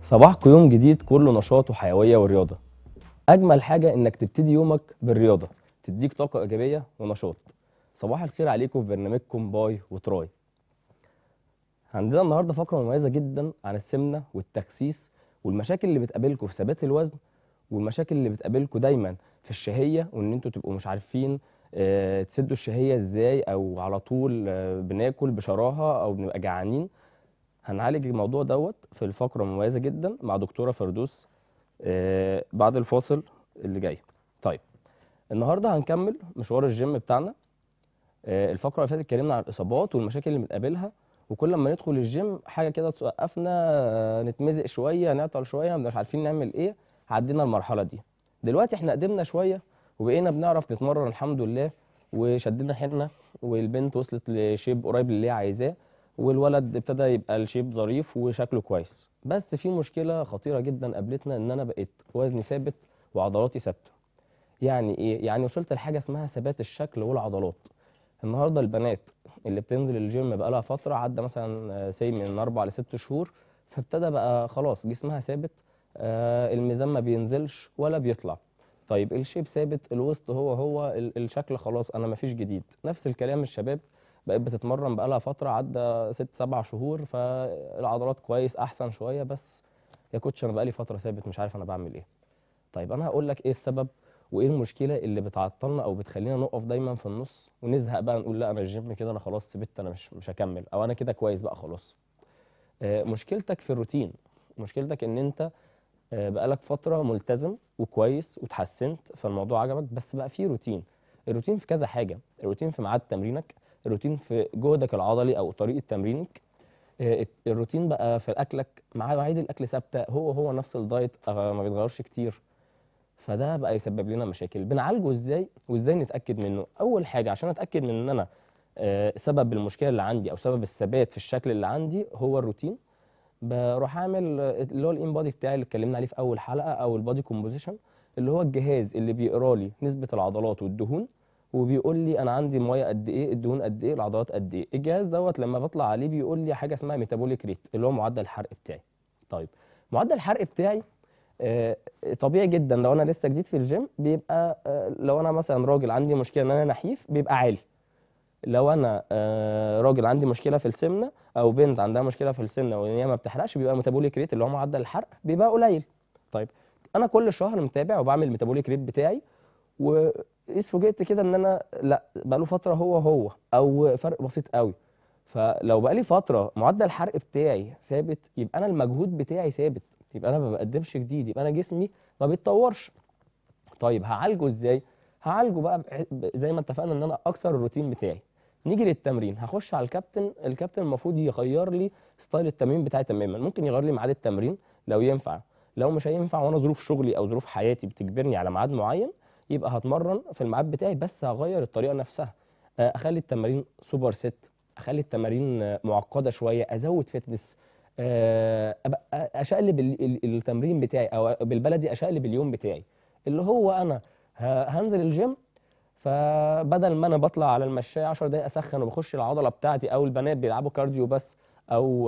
صباحكم يوم جديد كله نشاط وحيوية ورياضة. أجمل حاجة إنك تبتدي يومك بالرياضة، تديك طاقة إيجابية ونشاط. صباح الخير عليكم في برنامجكم باي وتراي. عندنا النهاردة فقرة مميزة جدا عن السمنة والتخسيس والمشاكل اللي بتقابلكم في ثبات الوزن، والمشاكل اللي بتقابلكم دايما في الشهية، وإن أنتوا تبقوا مش عارفين تسدوا الشهية إزاي، أو على طول بناكل بشراهة أو بنبقى جعانين. هنعالج الموضوع دوت في الفقرة مميزة جدا مع دكتورة فردوس بعد الفاصل اللي جاي. طيب، النهارده هنكمل مشوار الجيم بتاعنا. الفقره اللي فاتت اتكلمنا عن الاصابات والمشاكل اللي بنقابلها، وكل ما ندخل الجيم حاجه كده توقفنا، نتمزق شويه، نعطل شويه، مش عارفين نعمل ايه. عدينا المرحله دي. دلوقتي احنا قدمنا شويه وبقينا بنعرف نتمرن الحمد لله، وشدنا حيلنا، والبنت وصلت لشيب قريب اللي هي عايزاه، والولد ابتدى يبقى الشيب ظريف وشكله كويس. بس في مشكله خطيره جدا قابلتنا، ان انا بقيت وزني ثابت وعضلاتي ثابته. يعني ايه؟ يعني وصلت لحاجه اسمها ثبات الشكل والعضلات. النهارده البنات اللي بتنزل الجيم بقالها فتره، عدى مثلا سي من 4 ل6 شهور، فابتدى بقى خلاص جسمها ثابت. الميزان ما بينزلش ولا بيطلع. طيب الشيب ثابت، الوسط هو الشكل خلاص، انا ما فيش جديد. نفس الكلام الشباب بقت بتتمرن بقالها فتره، عدى 6 7 شهور، فالعضلات كويس احسن شويه، بس يا كوتش انا بقالي فتره ثابت مش عارف انا بعمل ايه. طيب انا هقول لك ايه السبب، وايه المشكله اللي بتعطلنا او بتخلينا نقف دايما في النص ونزهق بقى، نقول لا انا الجيم كده انا خلاص سبت، انا مش هكمل، او انا كده كويس بقى خلاص. مشكلتك في الروتين. مشكلتك ان انت بقالك فتره ملتزم وكويس وتحسنت، فالموضوع عجبك، بس بقى فيه روتين. الروتين في كذا حاجه، الروتين في ميعاد تمرينك، الروتين في جهدك العضلي او طريقه تمرينك. الروتين بقى في اكلك، مواعيد الاكل ثابته، هو نفس الدايت ما بيتغيرش كتير. فده بقى يسبب لنا مشاكل. بنعالجه ازاي وازاي نتاكد منه؟ اول حاجه عشان اتاكد من ان انا سبب المشكله اللي عندي او سبب الثبات في الشكل اللي عندي هو الروتين. بروح اعمل اللي هو الان بادي بتاعي اللي اتكلمنا عليه في اول حلقه، او البادي كومبوزيشن، اللي هو الجهاز اللي بيقرا لي نسبه العضلات والدهون، وبيقول لي انا عندي ميه قد ايه، الدهون قد ايه، العضلات قد ايه. الجهاز دوت لما بطلع عليه بيقول لي حاجه اسمها ميتابوليك ريت، اللي هو معدل الحرق بتاعي. طيب، معدل الحرق بتاعي آه، طبيعي جدا لو انا لسه جديد في الجيم بيبقى، لو انا مثلا راجل عندي مشكله ان انا نحيف بيبقى عالي. لو انا راجل عندي مشكله في السمنه، او بنت عندها مشكله في السمنه وان هي ما بتحرقش، بيبقى ميتابوليك ريت اللي هو معدل الحرق بيبقى قليل. طيب، انا كل شهر متابع وبعمل الميتابوليك ريت بتاعي، وإذ فوجئت كده ان انا لا، بقى له فتره هو او فرق بسيط قوي. فلو بقى لي فتره معدل الحرق بتاعي ثابت، يبقى انا المجهود بتاعي ثابت، يبقى انا ما بقدمش جديد، يبقى انا جسمي ما بيتطورش. طيب هعالجه ازاي؟ هعالجه بقى زي ما اتفقنا ان انا اكسر الروتين بتاعي. نيجي للتمرين، هخش على الكابتن المفروض يغير لي ستايل التمرين بتاعي تماما. ممكن يغير لي ميعاد التمرين لو ينفع. لو مش هينفع وانا ظروف شغلي او ظروف حياتي بتجبرني على ميعاد معين، يبقى هتمرن في الميعاد بتاعي، بس هغير الطريقه نفسها. اخلي التمارين سوبر ست، اخلي التمارين معقده شويه، ازود فتنس. أبقى اشقلب التمرين بتاعي، او بالبلدي اشقلب اليوم بتاعي. اللي هو انا هنزل الجيم، فبدل ما انا بطلع على المشاية 10 دقايق اسخن وبخش العضله بتاعتي، او البنات بيلعبوا كارديو بس، او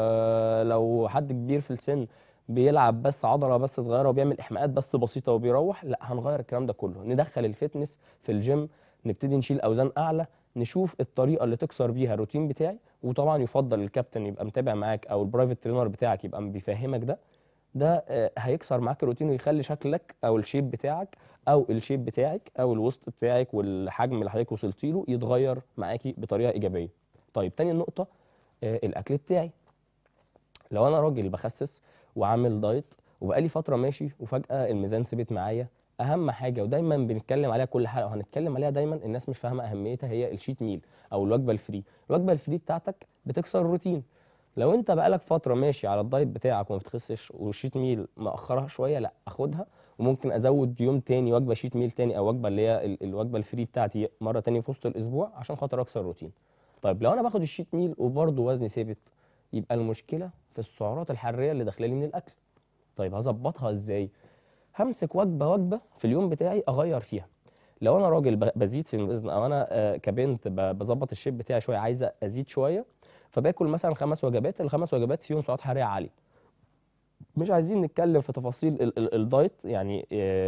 لو حد كبير في السن بيلعب بس عضله بس صغيره وبيعمل احماءات بس بسيطه وبيروح، لا، هنغير الكلام ده كله، ندخل الفتنس في الجيم، نبتدي نشيل اوزان اعلى، نشوف الطريقه اللي تكسر بيها الروتين بتاعي. وطبعا يفضل الكابتن يبقى متابع معاك، او البرايفت ترينر بتاعك يبقى بيفهمك ده هيكسر معاك الروتين ويخلي شكلك او الشيب بتاعك، او الشيب بتاعك، او الوسط بتاعك والحجم اللي حضرتك وصلت له يتغير معاكي بطريقه ايجابيه. طيب، تاني نقطه، الاكل بتاعي. لو انا راجل بخسس وعامل دايت وبقالي فتره ماشي وفجاه الميزان ثبت معايا، اهم حاجه ودايما بنتكلم عليها كل حلقه وهنتكلم عليها دايما، الناس مش فاهمه اهميتها، هي الشيت ميل او الوجبه الفري. الوجبه الفري بتاعتك بتكسر الروتين. لو انت بقالك فتره ماشي على الدايت بتاعك وما بتخسش، والشيت ميل مأخرها شويه، لا، اخدها، وممكن ازود يوم تاني وجبه شيت ميل تاني، او وجبه اللي هي الوجبه الفري بتاعتي مره تانية في وسط الاسبوع، عشان خاطر اكسر الروتين. طيب، لو انا باخد الشيت ميل وبرضه وزني ثابت، يبقى المشكله في السعرات الحراريه اللي داخله لي من الاكل. طيب هظبطها ازاي؟ همسك وجبه وجبه في اليوم بتاعي اغير فيها. لو انا راجل بزيد في الوزن، او انا كبنت بظبط الشيب بتاعي شويه، عايزه ازيد شويه، فباكل مثلا 5 وجبات، الخمس وجبات فيهم سعرات حراريه عاليه. مش عايزين نتكلم في تفاصيل الدايت، يعني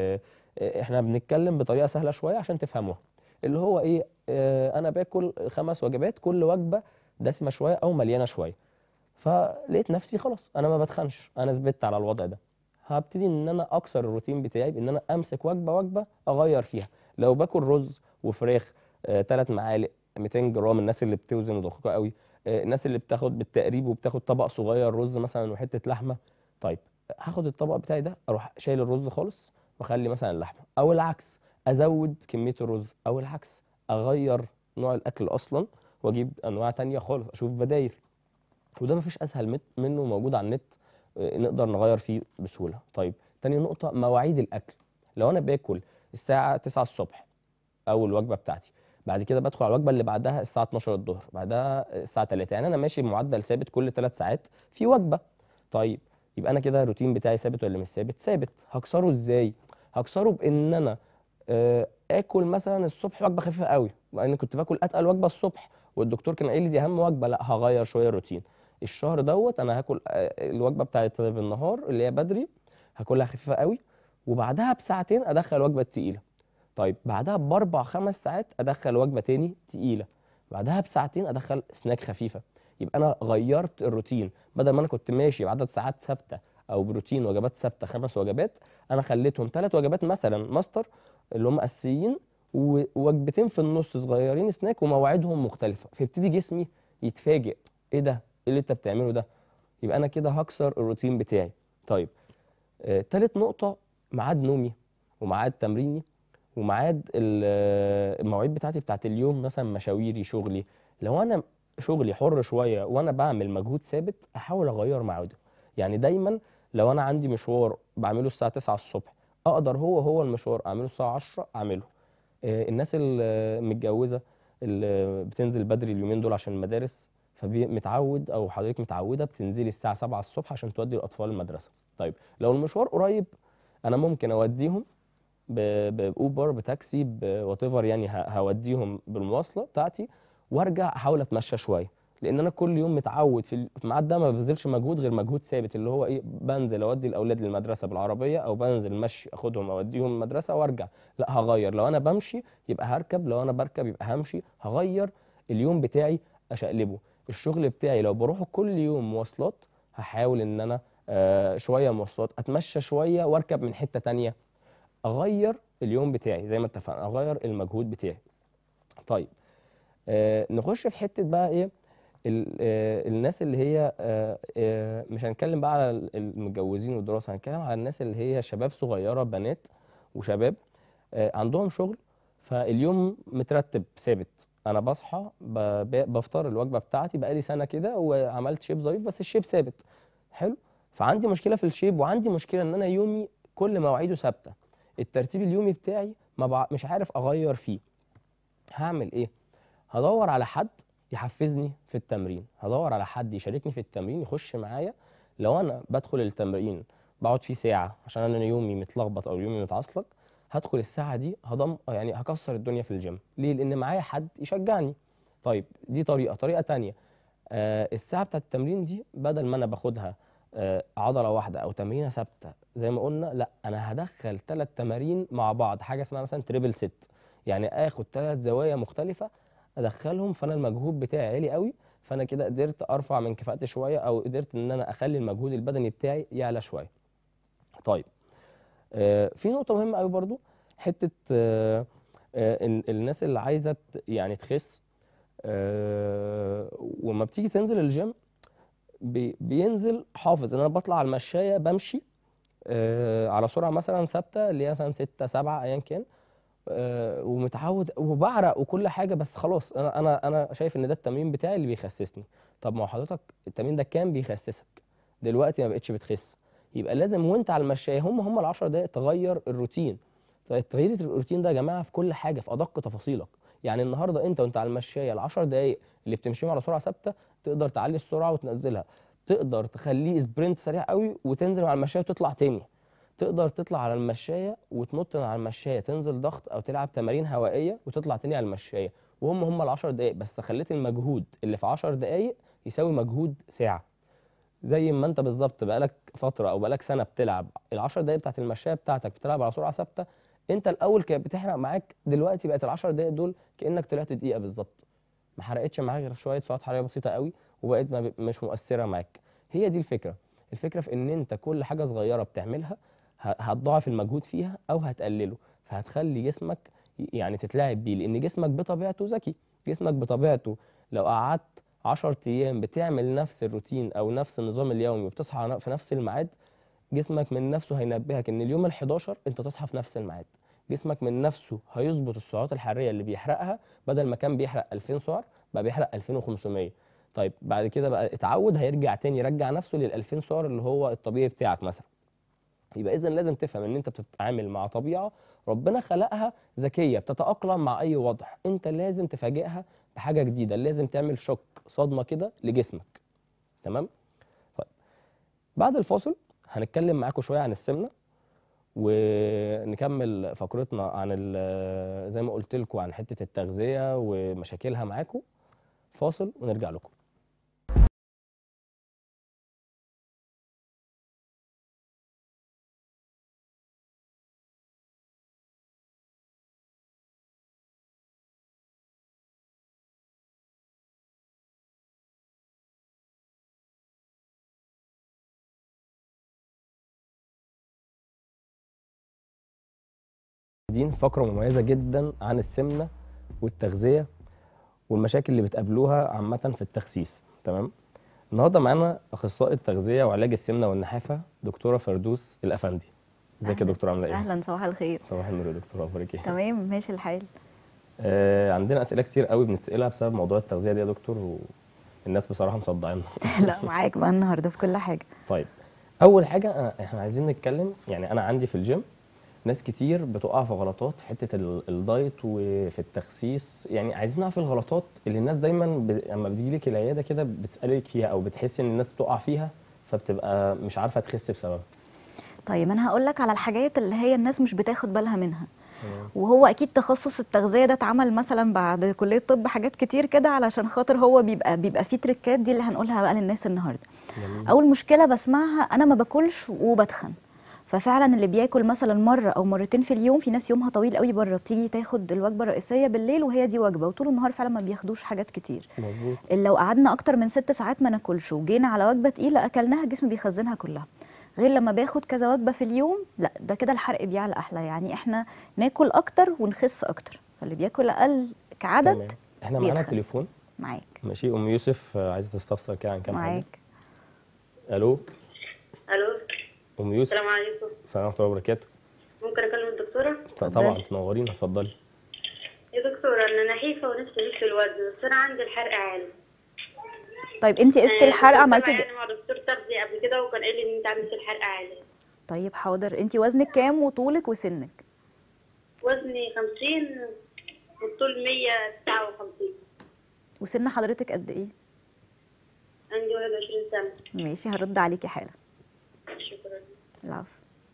احنا بنتكلم بطريقه سهله شويه عشان تفهموها. اللي هو ايه، انا باكل 5 وجبات، كل وجبه دسمه شويه او مليانه شويه. فلقيت نفسي خلاص انا ما بتخنش، انا ثبت على الوضع ده. هبتدي ان انا اكسر الروتين بتاعي بان انا امسك وجبه وجبه اغير فيها. لو باكل رز وفراخ 3 معالق 200 جرام، الناس اللي بتوزن ودقيقه قوي، الناس اللي بتاخد بالتقريب وبتاخد طبق صغير رز مثلا وحته لحمه، طيب هاخد الطبق بتاعي ده اروح شايل الرز خالص واخلي مثلا اللحمه، او العكس ازود كميه الرز، او العكس اغير نوع الاكل اصلا واجيب انواع تانية خالص، اشوف بدايل. وده مفيش اسهل منه موجود على النت، نقدر نغير فيه بسهوله. طيب تاني نقطه، مواعيد الاكل. لو انا باكل الساعه 9 الصبح اول وجبه بتاعتي، بعد كده بدخل على الوجبه اللي بعدها الساعه 12 الظهر، بعدها الساعه 3، يعني انا ماشي بمعدل ثابت كل 3 ساعات في وجبه. طيب يبقى انا كده الروتين بتاعي ثابت ولا مش ثابت؟ ثابت. هكسره ازاي؟ هكسره بان انا اكل مثلا الصبح وجبه خفيفه قوي، لان كنت باكل اتقل وجبه الصبح والدكتور كان قايل لي دي اهم وجبه، لا هغير شويه الروتين. الشهر دوت انا هاكل الوجبه بتاعت بالنهار اللي هي بدري، هاكلها خفيفه قوي، وبعدها بساعتين ادخل الوجبه التقيله. طيب بعدها ب4 5 ساعات ادخل وجبه تاني تقيله، بعدها بساعتين ادخل سناك خفيفه. يبقى انا غيرت الروتين، بدل ما انا كنت ماشي بعدد ساعات ثابته او بروتين وجبات ثابته 5 وجبات، انا خليتهم 3 وجبات مثلا ماستر اللي هم اساسيين، ووجبتين في النص صغيرين سناك ومواعيدهم مختلفه، فيبتدي جسمي يتفاجئ، ايه ده؟ ايه اللي انت بتعمله ده؟ يبقى انا كده هكسر الروتين بتاعي. طيب تالت نقطه، ميعاد نومي وميعاد تمريني وميعاد المواعيد بتاعتي بتاعت اليوم، مثلا مشاويري شغلي. لو انا شغلي حر شويه وانا بعمل مجهود ثابت، احاول اغير ميعاده. يعني دايما لو انا عندي مشوار بعمله الساعه 9 الصبح، اقدر هو المشوار اعمله الساعه 10 اعمله. الناس المتجوزه اللي بتنزل بدري اليومين دول عشان المدارس، فمتعود او حضرتك متعوده بتنزلي الساعه 7 الصبح عشان تودي الاطفال المدرسه. طيب لو المشوار قريب، انا ممكن اوديهم باوبر بتاكسي بوات ايفر، يعني هوديهم بالمواصله بتاعتي وارجع احاول اتمشى شويه. لان انا كل يوم متعود في الميعاد ده ما ببذلش مجهود غير مجهود ثابت، اللي هو ايه، بنزل اودي الاولاد للمدرسه بالعربيه، او بنزل مشي اخدهم اوديهم المدرسه وارجع. لا هغير، لو انا بمشي يبقى هركب، لو انا بركب يبقى همشي، هغير اليوم بتاعي اشقلبه. الشغل بتاعي لو بروحه كل يوم مواصلات، هحاول ان انا شويه مواصلات، اتمشى شويه واركب من حته تانية، اغير اليوم بتاعي زي ما اتفقنا، اغير المجهود بتاعي. طيب نخش في حته بقى ايه، الناس اللي هي مش هنتكلم بقى على المتجوزين والدراسه، هنتكلم على الناس اللي هي شباب صغيره، بنات وشباب عندهم شغل، فاليوم مترتب ثابت. انا بصحى بفطر الوجبه بتاعتي، بقالي سنه كده وعملت شيب ظريف بس الشيب ثابت. حلو. فعندي مشكله في الشيب، وعندي مشكله ان انا يومي كل مواعيده ثابته، الترتيب اليومي بتاعي ما مش عارف اغير فيه. هعمل ايه؟ هدور على حد يحفزني في التمرين، هدور على حد يشاركني في التمرين يخش معايا. لو انا بدخل التمرين بقعد فيه ساعه عشان انا يومي متلخبط او يومي متعصلك، هدخل الساعه دي يعني هكسر الدنيا في الجيم. ليه؟ لان معايا حد يشجعني. طيب دي طريقه تانية، الساعه بتاعت التمرين دي بدل ما انا باخدها عضله واحده او تمرينه ثابته زي ما قلنا، لا انا هدخل 3 تمارين مع بعض، حاجه اسمها مثلا تريبل ست، يعني اخد 3 زوايا مختلفه ادخلهم، فانا المجهود بتاعي عالي قوي، فانا كده قدرت ارفع من كفاءتي شويه، او قدرت ان انا اخلي المجهود البدني بتاعي يعلى شويه. طيب في نقطه مهمه قوي برضو، حته الناس اللي عايزه يعني تخس، وما بتيجي تنزل الجيم بينزل حافظ ان انا بطلع على المشايه بمشي على سرعه مثلا ثابته اللي هي مثلا 6 7 ايا كان، ومتعود وبعرق وكل حاجه، بس خلاص انا شايف ان ده التمرين بتاعي اللي بيخسسني. طب ما هو حضرتك التمرين ده كان بيخسسك، دلوقتي ما بقتش بتخس، يبقى لازم وانت على المشايه هم العشر دقائق تغير الروتين. طيب تغيير الروتين ده يا جماعه في كل حاجه، في ادق تفاصيلك. يعني النهارده انت وانت على المشايه العشر دقائق اللي بتمشيهم على سرعه ثابته، تقدر تعلي السرعه وتنزلها، تقدر تخليه سبرنت سريع قوي وتنزل على المشايه وتطلع تاني، تقدر تطلع على المشايه وتنط من على المشايه تنزل ضغط او تلعب تمارين هوائيه وتطلع تاني على المشايه، وهم ال10 دقائق بس خليت المجهود اللي في 10 دقائق يساوي مجهود ساعه. زي ما انت بالظبط بقالك فتره او بقالك سنه بتلعب ال10 دقايق بتاعت المشايه بتاعتك بتلعب على سرعه ثابته. انت الاول كانت بتحرق معاك، دلوقتي بقت ال10 دقايق دول كانك طلعت دقيقه بالظبط، ما حرقتش معاك غير شويه سعرات حراريه بسيطه قوي، وبقت مش مؤثره معاك. هي دي الفكره. الفكره في ان انت كل حاجه صغيره بتعملها هتضاعف المجهود فيها او هتقلله، فهتخلي جسمك يعني تتلاعب بيه، لان جسمك بطبيعته ذكي. جسمك بطبيعته لو قعدت 10 ايام بتعمل نفس الروتين او نفس النظام اليومي وبتصحى في نفس الميعاد، جسمك من نفسه هينبهك ان اليوم ال11 انت تصحى في نفس الميعاد. جسمك من نفسه هيظبط السعرات الحراريه اللي بيحرقها، بدل ما كان بيحرق 2000 سعر بقى بيحرق 2500. طيب بعد كده بقى اتعود، هيرجع تاني يرجع نفسه لل 2000 سعر اللي هو الطبيعي بتاعك مثلا. يبقى اذا لازم تفهم ان انت بتتعامل مع طبيعه ربنا خلقها ذكيه بتتاقلم مع اي وضع. انت لازم تفاجئها بحاجه جديده، لازم تعمل شوك، صدمه كده لجسمك. تمام. طيب بعد الفاصل هنتكلم معاكم شويه عن السمنه، ونكمل فقرتنا عن زي ما قلت لكم عن حته التغذيه ومشاكلها معاكم. فاصل ونرجع لكم. دي فقره مميزه جدا عن السمنه والتغذيه والمشاكل اللي بتقابلوها عامه في التخسيس. تمام. النهارده معانا اخصائي التغذيه وعلاج السمنه والنحافه دكتوره فردوس الافندي. ازيك يا اهلا. دكتوره، عامله ايه؟ اهلا، صباح الخير. صباح النور يا دكتوره، اخبارك ايه؟ تمام، ماشي الحال. عندنا اسئله كتير قوي بنتسالها بسبب موضوع التغذيه دي يا دكتور، والناس بصراحه مصدعيننا. لا، معاك بقى النهارده في كل حاجه. طيب اول حاجه احنا عايزين نتكلم، يعني انا عندي في الجيم ناس كتير بتقع في غلطات في حته الدايت وفي التخسيس. يعني عايزين نعرف الغلطات اللي الناس دايما لما بتيجي لك العياده كده بتسالك فيها، او بتحس ان الناس بتقع فيها فبتبقى مش عارفه تخس بسببها. طيب انا هقول لك على الحاجات اللي هي الناس مش بتاخد بالها منها. تمام. وهو اكيد تخصص التغذيه ده اتعمل مثلا بعد كليه طب حاجات كتير كده، علشان خاطر هو بيبقى فيه تريكات دي اللي هنقولها بقى للناس النهارده. جميل. اول مشكله بسمعها: انا ما باكلش وبتخن. ففعلا اللي بياكل مثلا مره او مرتين في اليوم، في ناس يومها طويل قوي بره بتيجي تاخد الوجبه الرئيسيه بالليل وهي دي وجبه، وطول النهار فعلا ما بياخدوش حاجات كتير. مظبوط. لو قعدنا اكتر من 6 ساعات ما ناكلش وجينا على وجبه تقيله اكلناها، الجسم بيخزنها كلها. غير لما باخد كذا وجبه في اليوم، لا ده كده الحرق بيعلى احلى. يعني احنا ناكل اكتر ونخس اكتر، فاللي بياكل اقل كعدد تمام. احنا معانا بيتخن. تليفون. معاك. ماشي، ام يوسف عايزه تستفسر كده عن كام حاجه. معاك. الو. الو. ام يوسف. السلام عليكم. السلام ورحمه الله وبركاته. ممكن اكلم الدكتوره؟ طبعا اتفضلي. تنورينا، اتفضلي. يا دكتوره، انا نحيفه ونفسي ازيد في الوزن، بس انا عندي الحرق عالي. طيب انت قستي الحرق؟ كنت عملتي متابعة يعني مع دكتور تغذيه قبل كده، وكان قال لي ان انت عندك الحرق عالي. طيب حاضر، انت وزنك كام وطولك وسنك؟ وزني 50 والطول 159. وسن حضرتك قد ايه؟ عندي 21 سنه. ماشي، هرد عليكي حالا. شكرا. العفو.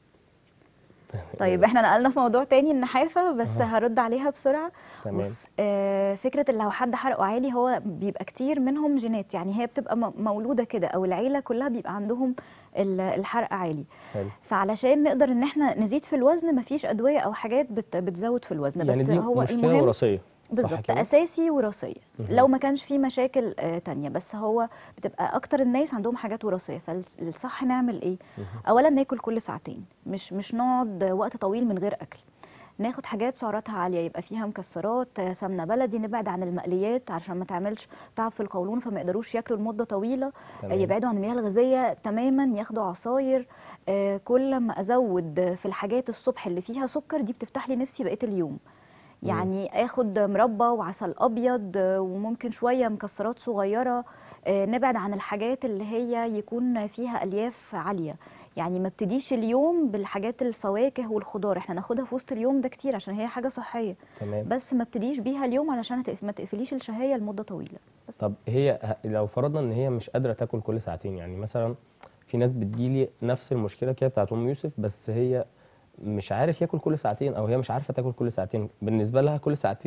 طيب احنا نقلنا في موضوع تاني، النحافة، بس هرد عليها بسرعة. تمام. بص، فكرة اللي لو حد حرقه عالي هو بيبقى كتير منهم جينات، يعني هي بتبقى مولودة كده، او العيلة كلها بيبقى عندهم الحرق عالي. حلو. فعلشان نقدر ان احنا نزيد في الوزن مفيش ادوية او حاجات بتزود في الوزن، يعني بس دي هو مشكله المهم وراثيه صح بالظبط كده؟ اساسي وراثيه. مهم. لو ما كانش في مشاكل تانية، بس هو بتبقى اكتر الناس عندهم حاجات وراثيه. فالصح نعمل ايه؟ مهم. اولا ناكل كل ساعتين، مش نقعد وقت طويل من غير اكل. ناخد حاجات سعراتها عاليه، يبقى فيها مكسرات، سمنه بلدي. نبعد عن المقليات عشان ما تعملش تعب في القولون فما يقدروش ياكلوا لمده طويله. تمام. يبعدوا عن المياه الغازيه تماما، ياخدوا عصاير. كل ما ازود في الحاجات الصبح اللي فيها سكر، دي بتفتح لي نفسي بقيه اليوم. يعني اخد مربى وعسل ابيض، وممكن شويه مكسرات صغيره. نبعد عن الحاجات اللي هي يكون فيها الياف عاليه. يعني ما ابتديش اليوم بالحاجات الفواكه والخضار، احنا ناخدها في وسط اليوم ده كتير عشان هي حاجه صحيه. تمام. بس ما ابتديش بيها اليوم علشان ما تقفليش الشهيه لمده طويله. بس. طب هي لو فرضنا ان هي مش قادره تاكل كل ساعتين، يعني مثلا في ناس بتجيلي نفس المشكله كده بتاعت ام يوسف، بس هي مش عارف ياكل كل ساعتين، او هي مش عارفه تاكل كل ساعتين. بالنسبه لها كل ساعتين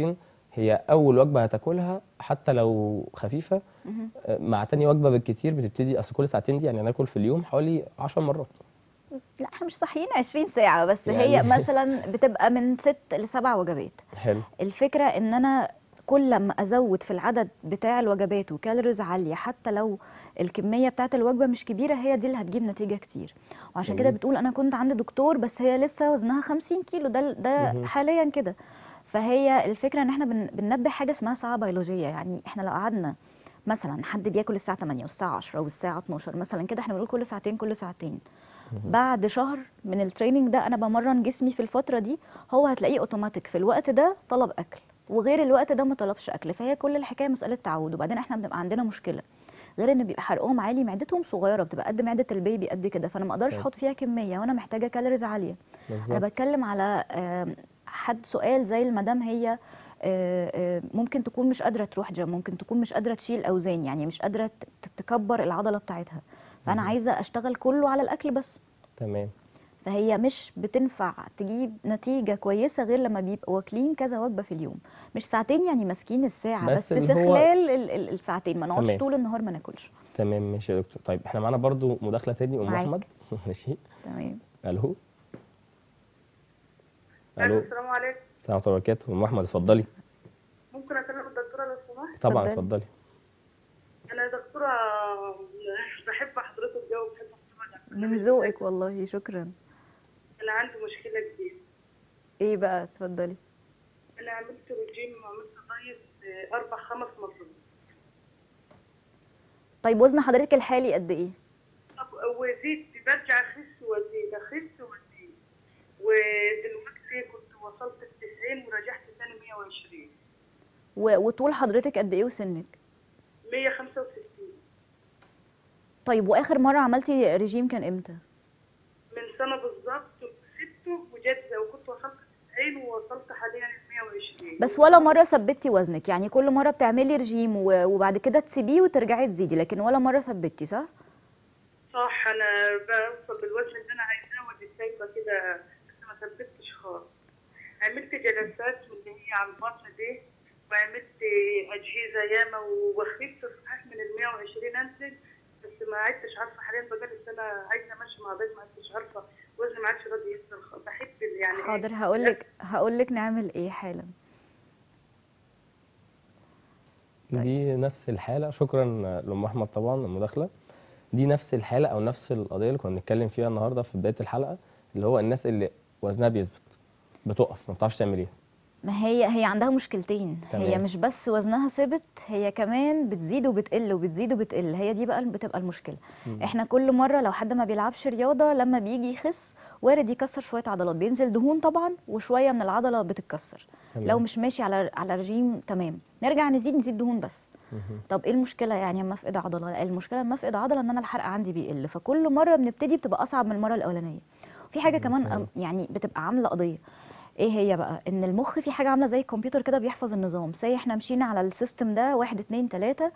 هي اول وجبه هتاكلها حتى لو خفيفه، مهم. مع تاني وجبه بالكتير بتبتدي، اصل كل ساعتين دي يعني هناكل في اليوم حوالي 10 مرات لا احنا مش صاحيين 20 ساعة، بس هي يعني. مثلا بتبقى من 6 ل7 وجبات. حلو. الفكرة ان انا كل لما ازود في العدد بتاع الوجبات وكالوريز عالية، حتى لو الكمية بتاعت الوجبة مش كبيرة، هي دي اللي هتجيب نتيجة كتير. وعشان كده جميل. بتقول انا كنت عند دكتور بس هي لسه وزنها 50 كيلو، ده مهم. حاليا كده. فهي الفكرة ان احنا بننبه حاجة اسمها ساعة بيولوجية. يعني احنا لو قعدنا مثلا حد بياكل الساعة 8 والساعة 10 والساعة 12 مثلا كده، احنا بنقول كل ساعتين كل ساعتين. مهم. بعد شهر من التريننج ده انا بمرن جسمي في الفتره دي، هو هتلاقيه اوتوماتيك في الوقت ده طلب اكل، وغير الوقت ده ما طلبش اكل. فهي كل الحكايه مساله تعود. وبعدين احنا بنبقى عندنا مشكله، غير ان بيبقى حرقهم عالي، معدتهم صغيره بتبقى قد معده البيبي قد كده، فانا ما اقدرش طيب. احط فيها كميه وانا محتاجه كالوريز عاليه. انا بالظبط. بتكلم على حد سؤال زي المدام، هي ممكن تكون مش قادره تروح جيم، ممكن تكون مش قادره تشيل اوزان، يعني مش قادره تكبر العضله بتاعتها، فانا مهم. عايزه اشتغل كله على الاكل بس. تمام. فهي مش بتنفع تجيب نتيجة كويسة غير لما بيبقوا واكلين كذا وجبة في اليوم، مش ساعتين يعني ماسكين الساعة، بس بس اللي في هو خلال الساعتين ما نقعدش تمام. طول النهار ما ناكلش. تمام ماشي يا دكتور. طيب احنا معانا برضو مداخله تاني، ام احمد. معاك. ماشي. تمام. الو. الو، الو. السلام عليكم. السلام عليكم ورحمه الله وبركاته. ام احمد اتفضلي. ممكن اكلم الدكتوره لو سمحت؟ طبعا اتفضلي. اتفضلي. انا دكتوره، بحب حضرتك جو، وبحب اتفرج على من البرنامج ذوقك بتاعك. والله، شكرا. انا عندي مشكله كبيره. ايه بقى؟ اتفضلي. انا عملت رجيم وعملت دايت 4 5 مرات. طيب وزن حضرتك الحالي قد ايه؟ وزيد، برجع اخس وازيد اخس وازيد. ودلوقتي كنت وصلت ل 90 ورجعت تاني 120. وطول حضرتك قد ايه وسنك؟ 165. طيب واخر مرة عملتي ريجيم كان امتى؟ من سنه بالظبط سبته وجد، وكنت وصلت 90 ووصلت حاليا ل 120. بس ولا مرة ثبتي وزنك؟ يعني كل مرة بتعملي رجيم وبعد كده تسيبيه وترجعي تزيدي، لكن ولا مرة ثبتي، صح؟ صح، انا بوصل للوزن اللي انا عايزاه ودي سايبه كده، بس ما ثبتش خالص. عملت جلسات من اللي هي على البطن دي، وعملت اجهزه ياما، وخفت صحيح من ال 120 انزل، بس ما عدتش عارفه حاليا بقالي سنه عايزه امشي مع بيت، ما عدتش عارفه وزني ما عادش راضي ينزل بحب يعني ايه حاضر، الاكل. هقولك نعمل ايه حالا. طيب. دي نفس الحاله، شكرا لام احمد طبعا المداخله. دي نفس الحاله او نفس القضيه اللي كنا بنتكلم فيها النهارده في بدايه الحلقه، اللي هو الناس اللي وزنها بيثبت بتقف ما بتعرفش تعمل ايه. ما هي عندها مشكلتين، هي تمام. مش بس وزنها ثابت، هي كمان بتزيد وبتقل وبتزيد وبتقل، هي دي بقى اللي بتبقى المشكله. مم. احنا كل مره لو حد ما بيلعبش رياضه لما بيجي يخس وارد يكسر شويه عضلات، بينزل دهون طبعا وشويه من العضله بتتكسر. لو تمام. مش ماشي على رجيم تمام، نرجع نزيد دهون بس. مهم. طب ايه المشكله يعني اما افقد عضله؟ المشكله اما افقد عضله ان انا الحرق عندي بيقل، فكل مره بنبتدي بتبقى اصعب من المره الاولانيه. في حاجه كمان تمام. يعني بتبقى عامله قضيه. ايه هي بقى؟ ان المخ في حاجه عامله زي الكمبيوتر كده بيحفظ النظام. زي احنا مشينا على السيستم ده 1 2 3،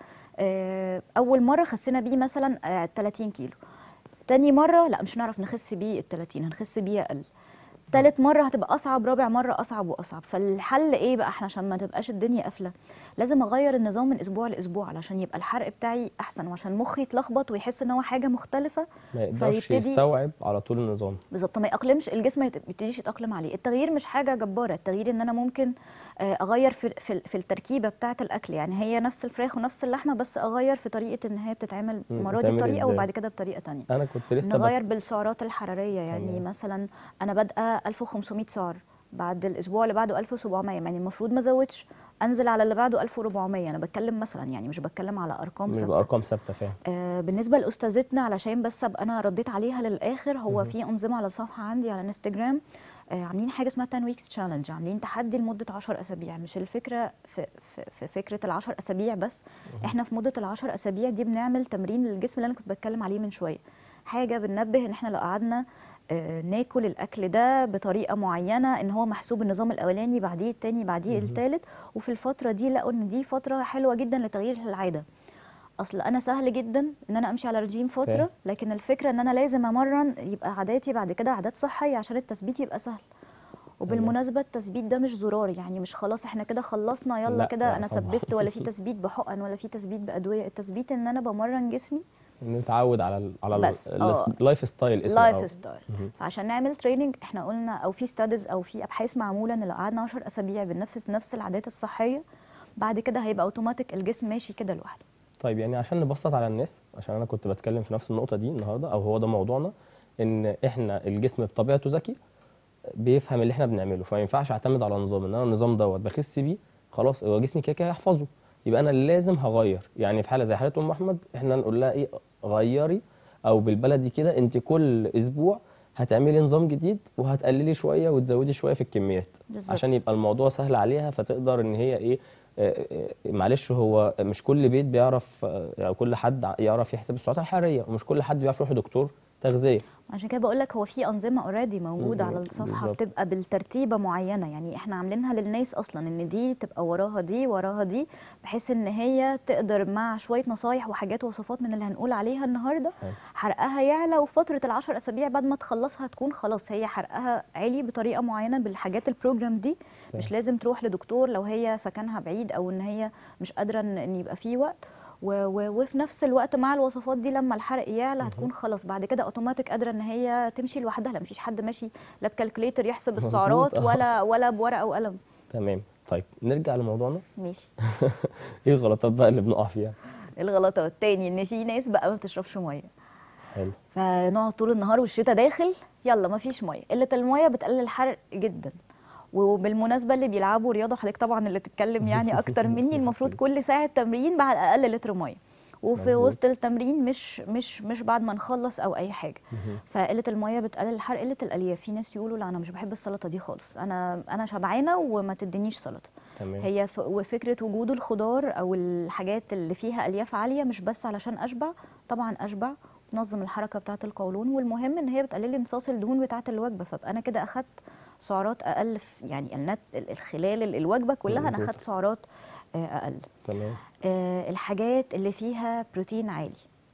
اول مره خسينا بيه مثلا 30 كيلو، تاني مره لا مش هنعرف نخس بيه ال 30، هنخس بيه اقل، تالت مرة هتبقى أصعب، رابع مرة أصعب وأصعب. فالحل إيه بقى؟ إحنا عشان ما تبقاش الدنيا قافلة لازم أغير النظام من أسبوع لأسبوع علشان يبقى الحرق بتاعي أحسن، وعشان مخي يتلخبط ويحس إن هو حاجة مختلفة ما يقدرش فيبتدي. يستوعب على طول النظام. بالظبط، ما يأقلمش الجسم، ما يبتديش يتأقلم عليه. التغيير مش حاجة جبارة، التغيير إن أنا ممكن أغير في التركيبة بتاعة الأكل. يعني هي نفس الفراخ ونفس اللحمة، بس أغير في طريقة إن هي بتتعمل مرة دي بتعمل بطريقة ازاي؟ وبعد كده بطريقة تانية. انا كنت لسه نغير بالسعرات الحرارية، يعني تمام. مثلا أنا بادئة 1500 سعر، بعد الأسبوع اللي بعده 1700، يعني المفروض ما أزودش، أنزل على اللي بعده 1400. أنا بتكلم مثلا، يعني مش بتكلم على أرقام مش ثابتة. بارقام ثابته، فاهم. بالنسبة لأستاذتنا، علشان بس أبقى أنا رديت عليها للآخر، هو مهم. في أنظمة على الصفحة عندي على انستجرام عاملين حاجة اسمها 10 ويكس تشالنج، عاملين تحدي لمدة 10 أسابيع. مش الفكرة في فكرة ال10 أسابيع بس، احنا في مدة ال10 أسابيع دي بنعمل تمرين للجسم اللي أنا كنت بتكلم عليه من شوية. حاجة بننبه إن احنا لو قعدنا ناكل الأكل ده بطريقة معينة، إن هو محسوب النظام الأولاني بعديه التاني بعديه مهم. التالت، وفي الفترة دي لقوا إن دي فترة حلوة جدا لتغيير العادة. اصل انا سهل جدا ان انا امشي على رجيم فاهم. فتره، لكن الفكره ان انا لازم امرن يبقى عاداتي بعد كده عادات صحيه عشان التثبيت يبقى سهل. وبالمناسبه التثبيت ده مش زرار، يعني مش خلاص احنا كده خلصنا يلا لا كده لا انا طبعا. ثبت، ولا في تثبيت بحقن ولا في تثبيت بادويه. التثبيت ان انا بمرن جسمي نتعود على بس اللايف ستايل اسمه لايف او. ستايل. مهم. فعشان نعمل تريننج احنا قلنا، او في ستاديز او في ابحاث معموله، ان لو قعدنا 10 اسابيع بننفذ نفس العادات الصحيه بعد كده هيبقى اوتوماتيك الجسم ماشي كده لوحده. طيب يعني عشان نبسط على الناس، عشان انا كنت بتكلم في نفس النقطه دي النهارده، او هو ده موضوعنا، ان احنا الجسم بطبيعته ذكي بيفهم اللي احنا بنعمله، فما ينفعش اعتمد على نظام ان انا النظام دوت بخس بيه خلاص هو جسمي كده كده هيحفظه، يبقى انا لازم هغير. يعني في حاله زي حاله ام احمد احنا نقول لها ايه، غيري، او بالبلدي كده انت كل اسبوع هتعملي نظام جديد وهتقللي شويه وتزودي شويه في الكميات، بالظبط. عشان يبقى الموضوع سهل عليها فتقدر ان هي ايه. معلش هو مش كل بيت بيعرف او كل حد يعرف يحسب السعرات الحراريه، ومش كل حد بيعرف يروح لدكتور تغذيه. عشان كده بقول لك هو في انظمه اوريدي موجوده على الصفحه بالظبط. بتبقى بالترتيبه معينه، يعني احنا عاملينها للناس اصلا ان دي تبقى وراها دي وراها دي، بحيث ان هي تقدر مع شويه نصايح وحاجات وصفات من اللي هنقول عليها النهارده حلو. حرقها يعلى، وفتره العشر اسابيع بعد ما تخلصها تكون خلاص هي حرقها عالي بطريقه معينه بالحاجات البروجرام دي. مش لازم تروح لدكتور لو هي سكنها بعيد او ان هي مش قادره ان يبقى في وقت. وفي نفس الوقت مع الوصفات دي لما الحرق يعلى هتكون خلاص بعد كده اوتوماتيك قادره ان هي تمشي لوحدها، لا مفيش حد ماشي لا بكالكوليتر يحسب مظبوط السعرات ولا بورقه وقلم. تمام. طيب نرجع لموضوعنا. ماشي. ايه الغلطات بقى اللي بنقع فيها؟ الغلطات تاني ان في ناس بقى ما بتشربش ميه، حلو. فنقعد طول النهار والشتاء داخل يلا مفيش ميه. قله الميه بتقلل الحرق جدا. وبالمناسبه اللي بيلعبوا رياضه، حضرتك طبعا اللي تتكلم يعني اكتر مني، المفروض كل ساعه تمرين بعد اقل لتر ميه، وفي مظبوط. وسط التمرين مش بعد ما نخلص او اي حاجه. فقله الميه بتقلل الحرق. قله الالياف، في ناس يقولوا لا انا مش بحب السلطه دي خالص، انا شبعانه وما تدينيش سلطه. تمام. هي وفكره وجود الخضار او الحاجات اللي فيها الياف عاليه مش بس علشان اشبع، طبعا اشبع، تنظم الحركه بتاعه القولون، والمهم ان هي بتقلل لي امتصاص الدهون بتاعه الوجبه، فابقى انا كده اخدت سعرات اقل يعني خلال الوجبه كلها انا مظبوط. اخدت سعرات اقل. تمام. الحاجات اللي فيها بروتين عالي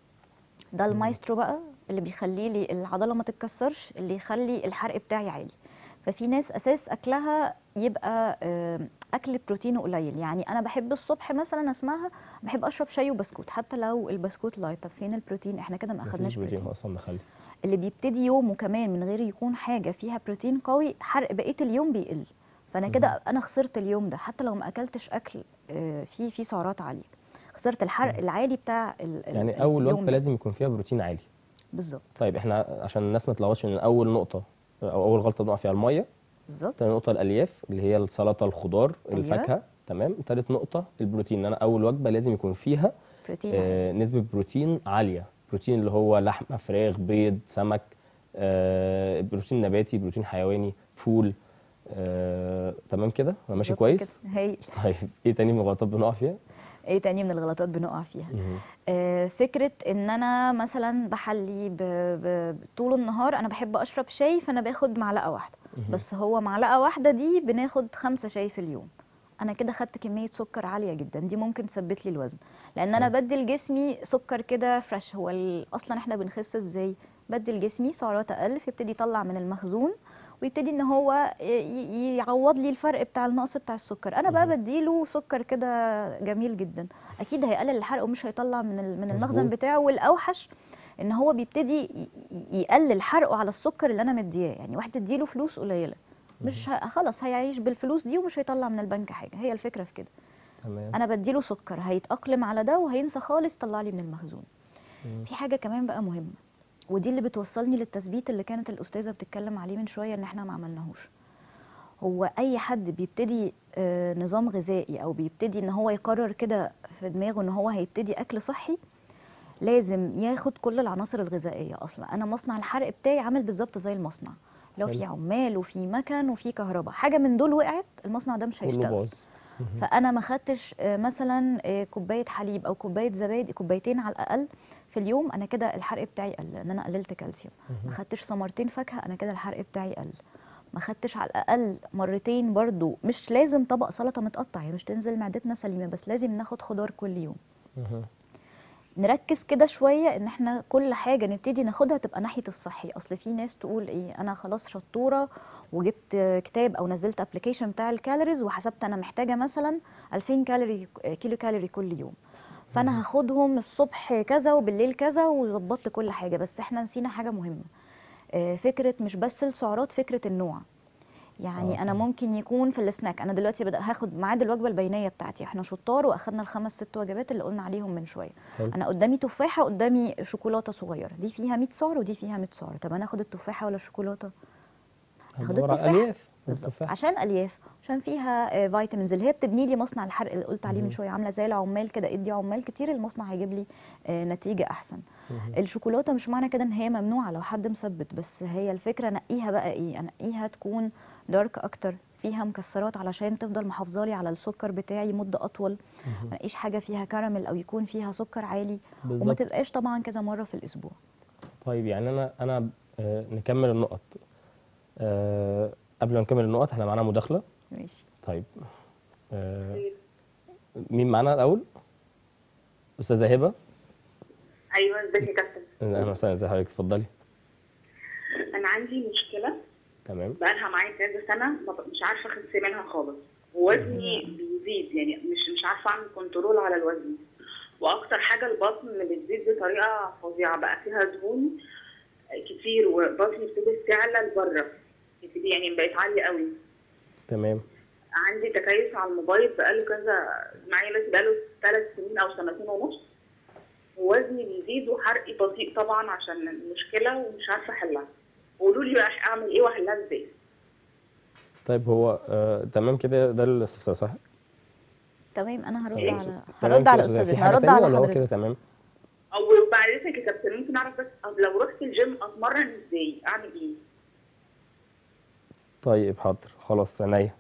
ده المايسترو بقى اللي بيخلي لي العضله ما تتكسرش، اللي يخلي الحرق بتاعي عالي. ففي ناس اساس اكلها يبقى اكل بروتين قليل، يعني انا بحب الصبح مثلا اسمعها بحب اشرب شاي وبسكوت حتى لو البسكوت لايت، طب فين البروتين؟ احنا كده ما اخدناش مفيش بروتين. اصلا نخلي. اللي بيبتدي يومه كمان من غير يكون حاجه فيها بروتين قوي، حرق بقيه اليوم بيقل، فانا كده انا خسرت اليوم ده حتى لو ما اكلتش اكل فيه سعرات عاليه، خسرت الحرق العالي بتاع يعني اول اليوم وجبه ده. لازم يكون فيها بروتين عالي. بالظبط. طيب احنا عشان الناس ما تلخبطش، من اول نقطه او اول غلطه بنقع فيها الميه، بالظبط. تاني نقطه الالياف اللي هي السلطه الخضار أيوة. الفاكهه، تمام. تالت نقطه البروتين، ان انا اول وجبه لازم يكون فيها بروتين عالي. نسبه بروتين عاليه، بروتين اللي هو لحمه، فراخ، بيض، سمك، بروتين نباتي، بروتين حيواني، فول. تمام كده انا ماشي بالظبط كويس. كده. هايل. طيب ايه تاني من الغلطات بنقع فيها؟ ايه تاني من الغلطات بنقع فيها؟ فكره ان انا مثلا بحلي طول النهار انا بحب اشرب شاي فانا باخد معلقه واحده، بس هو معلقه واحده دي بناخد 5 شاي في اليوم، انا كده خدت كميه سكر عاليه جدا، دي ممكن تثبت لي الوزن، لان انا بدي لجسمي سكر كده فريش. هو اصلا احنا بنخس ازاي؟ بدي لجسمي سعرات اقل فيبتدي يطلع من المخزون ويبتدي ان هو يعوض لي الفرق بتاع النقص بتاع السكر. انا بقى بديله سكر كده جميل جدا، اكيد هيقلل الحرق ومش هيطلع من المخزن مظبوط. بتاعه. والاوحش ان هو بيبتدي يقلل حرقه على السكر اللي انا مدياه، يعني واحد تديله فلوس قليله مش خلاص هيعيش بالفلوس دي ومش هيطلع من البنك حاجه، هي الفكره في كده. تمام. انا بديله سكر هيتاقلم على ده وهينسى خالص يطلع لي من المخزون. في حاجه كمان بقى مهمه، ودي اللي بتوصلني للتثبيت اللي كانت الاستاذه بتتكلم عليه من شويه ان احنا ما عملناهوش. هو اي حد بيبتدي نظام غذائي او بيبتدي ان هو يقرر كده في دماغه ان هو هيبتدي اكل صحي، لازم ياخد كل العناصر الغذائيه. اصلا انا مصنع الحرق بتاعي عامل بالظبط زي المصنع، لو في عمال وفي مكن وفي كهرباء، حاجه من دول وقعت المصنع ده مش كله هيشتغل. باظ. فانا ما خدتش مثلا كوبايه حليب او كوبايه زبادي، كوبايتين على الاقل في اليوم، انا كده الحرق بتاعي قل لان انا قللت كالسيوم. ما خدتش ثمرتين فاكهه، انا كده الحرق بتاعي قل. ما خدتش على الاقل مرتين برضو، مش لازم طبق سلطه متقطع، هي مش تنزل معدتنا سليمه، بس لازم ناخد خضار كل يوم. نركز كده شويه ان احنا كل حاجه نبتدي ناخدها تبقى ناحيه الصحي. اصل في ناس تقول ايه، انا خلاص شطوره وجبت كتاب او نزلت ابلكيشن بتاع الكالوريز وحسبت انا محتاجه مثلا 2000 كيلو كالوري كل يوم، فانا هاخدهم الصبح كذا وبالليل كذا وظبطت كل حاجه. بس احنا نسينا حاجه مهمه، فكره مش بس السعرات، فكره النوع. يعني انا طبعا. ممكن يكون في السناك، انا دلوقتي بدأ هاخد ميعاد الوجبه البينيه بتاعتي، احنا شطار واخدنا الخمس ست وجبات اللي قلنا عليهم من شويه. حلو. انا قدامي تفاحه، قدامي شوكولاته صغيره، دي فيها 100 سعر ودي فيها 100 سعر، طب انا اخد التفاحه ولا الشوكولاته؟ هاخد هدور على التفاحه. الالياف بالظبط، التفاح. عشان الياف، عشان فيها فيتامينز اللي هي بتبني لي مصنع الحرق اللي قلت عليه من شويه، عامله زي العمال كده، ادي عمال كتير المصنع هيجيب لي نتيجه احسن. الشوكولاته مش معنى كده ان هي ممنوعه لو حد مثبت، بس هي الفكره انقيها بقى ايه، انقيها تكون دارك اكتر، فيها مكسرات علشان تفضل محافظالي على السكر بتاعي مده اطول، ما انقيش حاجه فيها كراميل او يكون فيها سكر عالي، وما بالظبط. تبقاش طبعا كذا مره في الاسبوع. طيب يعني انا نكمل النقط. قبل ما نكمل النقط احنا معانا مداخله. ماشي. طيب مين معانا الاول؟ استاذه هبه. ايوه، ازيك يا كابتن؟ اهلا وسهلا، ازي حضرتك؟ اتفضلي. انا عندي مشكله تمام. بقالها معايا كذا سنه، مش عارفه اخس منها خالص، ووزني بيزيد، يعني مش عارفه اعمل كنترول على الوزن. واكتر حاجه البطن اللي بتزيد بطريقه فظيعه، بقى فيها دهون كتير وبطني ابتدت تعلى لبره، يعني بقت عاليه قوي. تمام. عندي تكيس على الموبايل بقاله كذا، معايا دلوقتي بقاله 3 سنين او سنتين ونص، ووزني بيزيد وحرقي بطيء طبعا عشان المشكله ومش عارفه احلها. قولوا لي بقى اعمل ايه واحلها ازاي؟ طيب هو تمام كده، ده الاستفسار صح؟ تمام، انا هرد إيه؟ على تمام كده يا أستاذة. في استاذتنا، حاجه هرد تانية على ولا هو حضرتك. كده تمام؟ او بعد اذنك يا كابتن، ممكن اعرف بس لو رحت الجيم اتمرن ازاي؟ اعمل ايه؟ طيب حاضر، خلاص عينيا.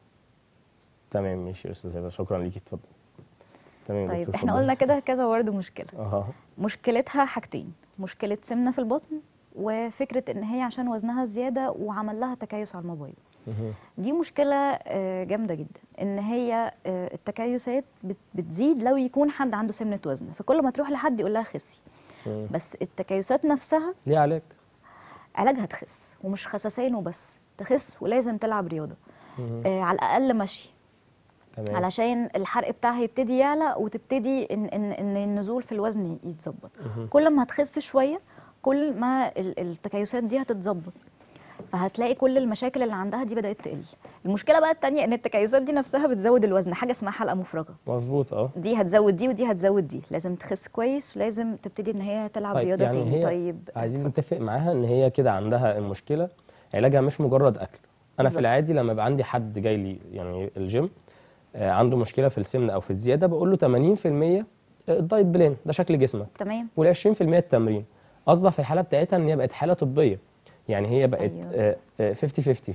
تمام ماشي يا استاذ هبه، شكرا ليكي، اتفضل. تمام يا طيب دكتور، احنا اتفضل. قلنا كده كذا برضه مشكله، اها. مشكلتها حاجتين، مشكله سمنه في البطن، وفكره ان هي عشان وزنها زياده وعمل لها تكيس على الموبايل. دي مشكله جامده جدا، ان هي التكيسات بتزيد لو يكون حد عنده سمنه وزن، فكل ما تروح لحد يقول لها خسي. بس التكيسات نفسها ليه علاج؟ علاجها تخس، ومش خسسان وبس، تخس ولازم تلعب رياضه، على الاقل مشي، تمام. علشان الحرق بتاعها يبتدي يعلى، وتبتدي ان النزول في الوزن يتظبط. كل ما هتخس شويه كل ما التكيسات دي هتتظبط، فهتلاقي كل المشاكل اللي عندها دي بدأت تقل. المشكله بقى التانية ان التكيسات دي نفسها بتزود الوزن، حاجه اسمها حلقه مفرغه، مظبوط. دي هتزود دي ودي هتزود دي، لازم تخس كويس ولازم تبتدي ان هي تلعب طيب رياضه يعني تاني. هي طيب عايزين اتفضل. نتفق معاها ان هي كده عندها المشكله علاجها مش مجرد اكل. انا في بالظبط. العادي لما يبقى عندي حد جاي لي يعني الجيم عنده مشكله في السمنه او في الزياده، بقول له 80% الدايت بلان ده شكل جسمك، تمام. وال 20% التمرين. اصبح في الحاله بتاعتها ان هي بقت حاله طبيه، يعني هي بقت أيوة. 50 50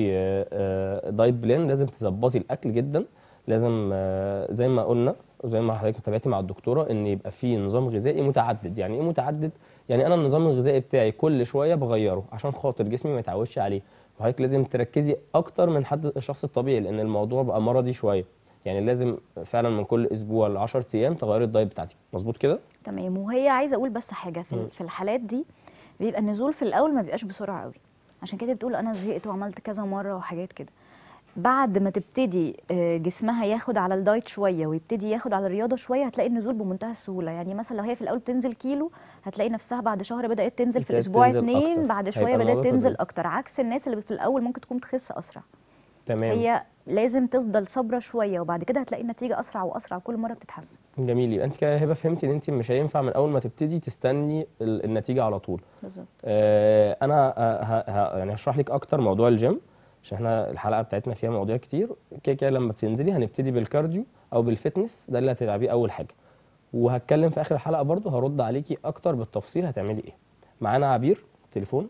50 دايت بلان. لازم تظبطي الاكل جدا، لازم زي ما قلنا وزي ما حضرتك تابعتي مع الدكتوره ان يبقى في نظام غذائي متعدد. يعني ايه متعدد؟ يعني انا النظام الغذائي بتاعي كل شويه بغيره عشان خاطر جسمي ما يتعودش عليه. وحضرتك لازم تركزي اكتر من حد الشخص الطبيعي، لان الموضوع بقى مرضي شويه. يعني لازم فعلا من كل اسبوع ل 10 ايام تغيري الدايت بتاعتك، مظبوط كده؟ تمام. وهي عايزه اقول بس حاجه في الحالات دي بيبقى النزول في الاول ما بيبقاش بسرعه قوي، عشان كده بتقول انا زهقت وعملت كذا مره وحاجات كده. بعد ما تبتدي جسمها ياخد على الدايت شويه ويبتدي ياخد على الرياضه شويه، هتلاقي النزول بمنتهى السهوله. يعني مثلا لو هي في الاول بتنزل كيلو، هتلاقي نفسها بعد شهر بدات تنزل، في ابتدت الاسبوع تنزل 2، اكتر، بعد شويه هيبقى بدات الموضوع تنزل تدريجي. اكتر، عكس الناس اللي في الاول ممكن تكون تخس اسرع. تمام. هي لازم تفضل صابره شويه، وبعد كده هتلاقي النتيجه اسرع واسرع، كل مره بتتحسن. جميل. يبقى انت كده هبه فهمتي ان انت مش هينفع من اول ما تبتدي تستني النتيجه على طول. بالظبط. انا يعني هشرح لك اكتر موضوع الجيم، عشان احنا الحلقه بتاعتنا فيها مواضيع كتير. كده كده لما بتنزلي هنبتدي بالكارديو او بالفتنس، ده اللي هتلعبيه اول حاجه. وهتكلم في اخر الحلقه برضه، هرد عليكي اكتر بالتفصيل هتعملي ايه. معانا عبير تليفون.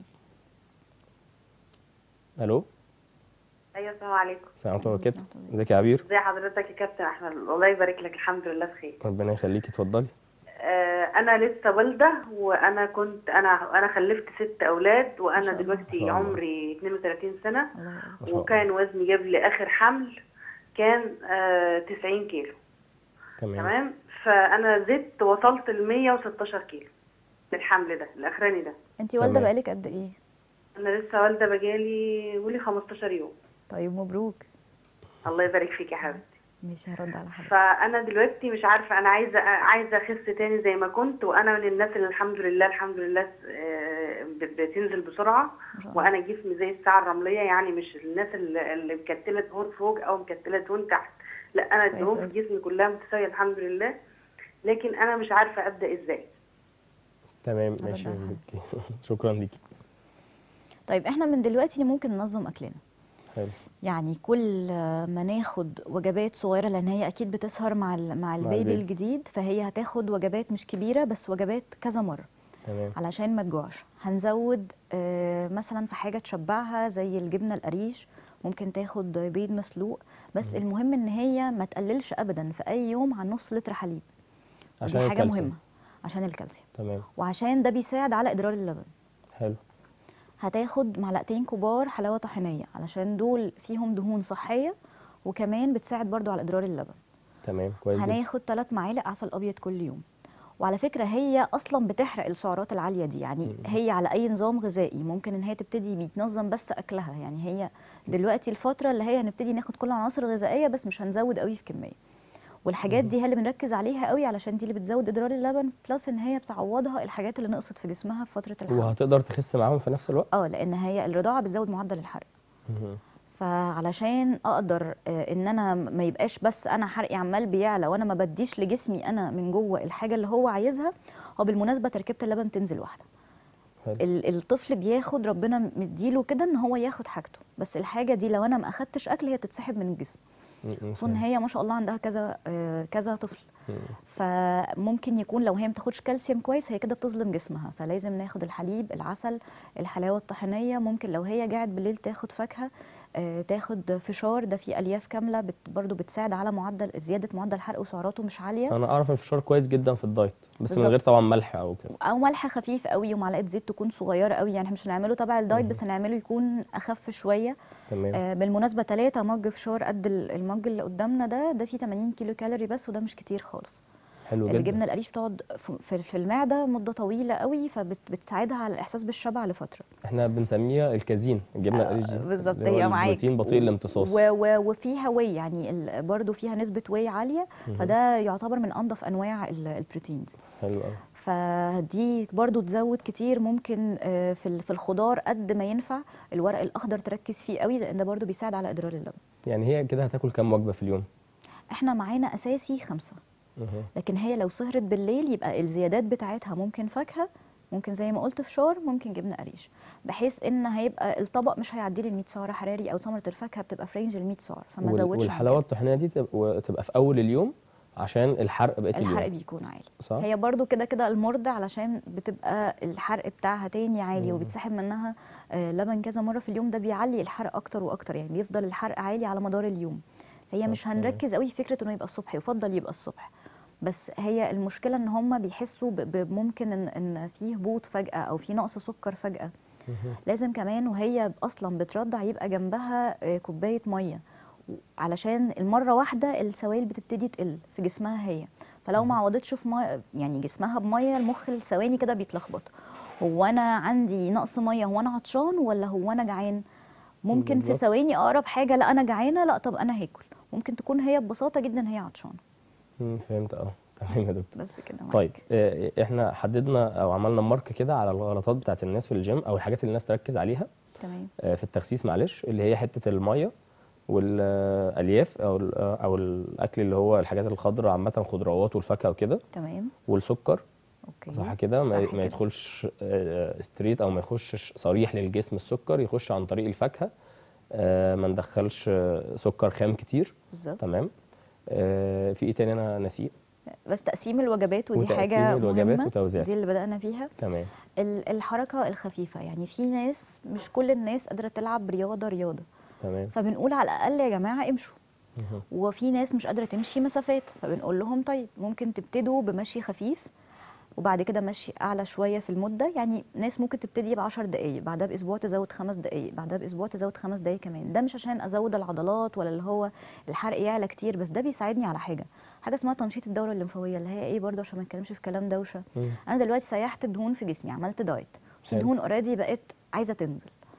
الو. ايوه، السلام عليكم. السلام عليكم ورحمه الله السلام وبركاته. عليكم. ازيك يا عبير؟ ازي حضرتك يا كابتن احمد؟ الله يبارك لك، الحمد لله بخير. ربنا يخليكي، اتفضلي. انا لسه والده، وانا كنت انا خلفت 6 اولاد، ما وانا شاء الله. ما دلوقتي شاء الله. عمري 32 سنه. الله يبارك. ما شاء الله. وكان وزني جاب لي اخر حمل كان 90 كيلو. تمام. تمام. فانا زدت، وصلت ل 116 كيلو في الحمل ده الاخراني ده. انت والده تمام. بقالك قد ايه؟ انا لسه والده بقالي ولي 15 يوم. طيب مبروك. الله يبارك فيك يا حبيبتي. مش هرد على حضرتك. فانا دلوقتي مش عارفه، انا عايزه اخس تاني زي ما كنت، وانا من الناس اللي الحمد لله الحمد لله بتنزل بسرعه، ما شاء الله. وانا جسمي زي الساعه الرمليه، يعني مش الناس اللي مكتله دهون فوق او مكتله دهون تحت، لا انا كويس الدهون أوي. في جسمي كلها متساويه الحمد لله، لكن انا مش عارفه ابدا ازاي. تمام هرد ماشي على حضرتك. شكرا ليكي. طيب احنا من دلوقتي ممكن ننظم اكلنا. حلو. يعني كل ما ناخد وجبات صغيره، لان هي اكيد بتسهر مع البيبي البيبي. الجديد، فهي هتاخد وجبات مش كبيره بس وجبات كذا مره تمام. علشان ما تجوعش. هنزود مثلا في حاجه تشبعها زي الجبنه القريش، ممكن تاخد بيض مسلوق، بس المهم ان هي ما تقللش ابدا في اي يوم عن نص لتر حليب. عشان دي حاجه الكالسيوم. مهمه عشان الكالسيوم، تمام. وعشان ده بيساعد على ادرار اللبن. حلو. هتاخد معلقتين كبار حلاوه طحينيه علشان دول فيهم دهون صحيه، وكمان بتساعد برضو على ادرار اللبن. تمام كويس جدا. هناخد 3 معالق عسل ابيض كل يوم. وعلى فكره هي اصلا بتحرق السعرات العاليه دي، يعني هي على اي نظام غذائي ممكن ان هي تبتدي بتنظم بس اكلها. يعني هي دلوقتي الفتره اللي هي هنبتدي ناخد كل العناصر الغذائيه بس مش هنزود قوي في كميه، والحاجات دي هي اللي بنركز عليها قوي علشان دي اللي بتزود ادرار اللبن، بلس ان هي بتعوضها الحاجات اللي نقصت في جسمها في فتره الحمل. وهتقدر تخس معاهم في نفس الوقت؟ لان هي الرضاعه بتزود معدل الحرق. مهم. فعلشان اقدر ان انا ما يبقاش بس انا حرقي عمال بيعلى وانا ما بديش لجسمي انا من جوه الحاجه اللي هو عايزها. هو بالمناسبه تركيبه اللبن تنزل واحده. حلو. الطفل بياخد، ربنا مديله كده ان هو ياخد حاجته، بس الحاجه دي لو انا ما اخدتش اكل هي بتتسحب من الجسم. خصوصا ان هي ما شاء الله عندها كذا طفل. فممكن يكون لو هي ما تاخدش كالسيوم كويس هي كده بتظلم جسمها، فلازم ناخد الحليب، العسل، الحلاوه الطحينيه. ممكن لو هي قاعد بالليل تاخد فاكهه، تاخد فشار ده فيه الياف كامله برضو بتساعد على زياده معدل الحرق وسعراته مش عاليه. انا اعرف الفشار كويس جدا في الدايت، بس من بالظبط. غير طبعا ملح او كده. او ملح خفيف قوي ومعلقه زيت تكون صغيره قوي، يعني احنا مش هنعمله تبع الدايت بس هنعمله يكون اخف شويه. تمام. بالمناسبه 3 مج فشار قد المج اللي قدامنا ده فيه 80 كيلو كالوري بس، وده مش كتير خالص. حلو جدا. الجبنه القريش بتقعد في المعده مده طويله قوي، فبتساعدها على الاحساس بالشبع لفتره. احنا بنسميها الكازين، الجبنه القريش دي بالظبط، اللي هو هي معاك البروتين بطيء الامتصاص. وفيها واي، يعني برضو فيها نسبه واي عاليه، فده يعتبر من انظف انواع البروتينز. حلو قوي. فدي برضو تزود كتير. ممكن في الخضار قد ما ينفع الورق الاخضر تركز فيه قوي، لان ده برضو بيساعد على ادرار اللبن. يعني هي كده هتاكل كام وجبه في اليوم؟ احنا معانا اساسي 5، لكن هي لو سهرت بالليل يبقى الزيادات بتاعتها ممكن فاكهه، ممكن زي ما قلت فشار، ممكن جبنه قريش، بحيث ان هيبقى الطبق مش هيعدي ال 100 سعر حراري، او ثمره الفاكهه بتبقى في رينج ال 100 سعر، فما زودش. والحلاوه الطحينيه دي تبقى في اول اليوم عشان الحرق بقيه اليوم. الحرق بيكون عالي. صح؟ هي برضو كده المرضع علشان بتبقى الحرق بتاعها تاني عالي وبتسحب منها لبن كذا مره في اليوم، ده بيعلي الحرق اكتر واكتر، يعني بيفضل الحرق عالي على مدار اليوم. هي مش هنركز قوي في فكره انه يبقى الصبح، يفضل يبقى الصبح، بس هي المشكله ان هم بيحسوا ممكن ان في هبوط فجاه او في نقص سكر فجاه. لازم كمان وهي اصلا بترضع يبقى جنبها كوبايه ميه، علشان المره واحده السوائل بتبتدي تقل في جسمها هي، فلو ما عوضتش في ميه يعني جسمها بميه، المخ الثواني كده بيتلخبط، هو انا عندي نقص ميه، هو انا عطشان ولا هو انا جعان. ممكن في بالظبط. ثواني اقرب حاجه لا انا جعانه، لا طب انا هاكل، ممكن تكون هي ببساطه جدا هي عطشانه. فهمت. تمام يا دكتور. بس كده معاك. طيب احنا حددنا او عملنا مارك كده على الغلطات بتاعت الناس في الجيم، او الحاجات اللي الناس تركز عليها تمام. في التخسيس، معلش، اللي هي حته الميه والالياف او الاكل اللي هو الحاجات الخضراء عامه، الخضروات والفاكهه وكده، تمام. والسكر. اوكي. صح كده؟ صح ما كده. يدخلش ستريت او ما يخشش صريح للجسم السكر، يخش عن طريق الفاكهه. ما ندخلش سكر خام كتير. بالظبط. تمام. في ايه تاني انا ناسيه؟ بس تقسيم الوجبات، ودي حاجه وتقسيم الوجبات مهمه، وتوزيعها. دي اللي بدأنا فيها. تمام. الحركه الخفيفه، يعني في ناس، مش كل الناس قادره تلعب رياضه، تمام. فبنقول على الاقل يا جماعه امشوا. وفي ناس مش قادره تمشي مسافات، فبنقول لهم طيب ممكن تبتدوا بمشي خفيف، وبعد كده مشي اعلى شويه في المده. يعني ناس ممكن تبتدي ب10 دقائق، بعدها باسبوع تزود 5 دقائق، بعدها باسبوع تزود 5 دقائق كمان. ده مش عشان ازود العضلات ولا اللي هو الحرق يعلى كتير، بس ده بيساعدني على حاجه اسمها تنشيط الدوره الليمفاويه، اللي هي ايه برضه عشان ما نتكلمش في كلام دوشه. انا دلوقتي سيحت الدهون في جسمي، عملت دايت، في حلو. دهون اوريدي بقت عايزه تنزل،